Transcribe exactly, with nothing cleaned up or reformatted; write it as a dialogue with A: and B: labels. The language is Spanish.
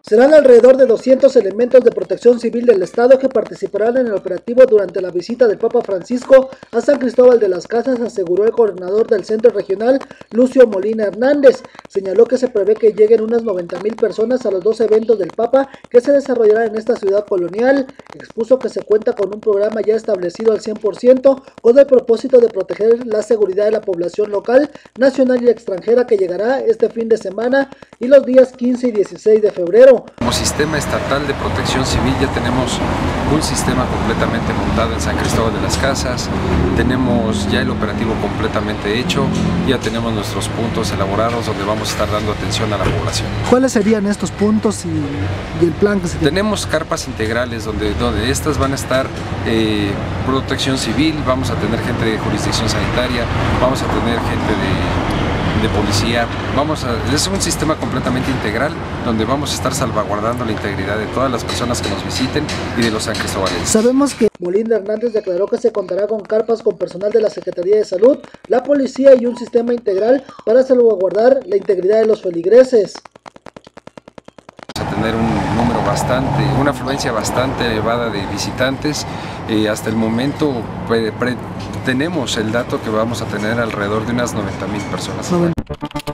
A: Serán alrededor de doscientos elementos de protección civil del Estado que participarán en el operativo durante la visita del Papa Francisco a San Cristóbal de las Casas, aseguró el coordinador del Centro Regional, Lucio Molina Hernández. Señaló que se prevé que lleguen unas noventa mil personas a los dos eventos del Papa que se desarrollarán en esta ciudad colonial. Expuso que se cuenta con un programa ya establecido al cien por ciento con el propósito de proteger la seguridad de la población local, nacional y extranjera que llegará este fin de semana y los días quince y dieciséis de febrero.
B: Como sistema estatal de protección civil ya tenemos un sistema completamente montado en San Cristóbal de las Casas, tenemos ya el operativo completamente hecho, ya tenemos nuestros puntos elaborados donde vamos a estar dando atención a la población.
A: ¿Cuáles serían estos puntos y, y el plan que se tiene?
B: Tenemos carpas integrales donde, donde estas van a estar eh, protección civil, vamos a tener gente de jurisdicción sanitaria, vamos a tener gente de... de policía, vamos a, es un sistema completamente integral donde vamos a estar salvaguardando la integridad de todas las personas que nos visiten y de los san cristóbaleses.
A: Sabemos que Molina Hernández declaró que se contará con carpas con personal de la Secretaría de Salud, la policía y un sistema integral para salvaguardar la integridad de los feligreses.
B: Vamos a tener un número bastante, una afluencia bastante elevada de visitantes. Eh, hasta el momento pre, pre, tenemos el dato que vamos a tener alrededor de unas noventa mil personas. noventa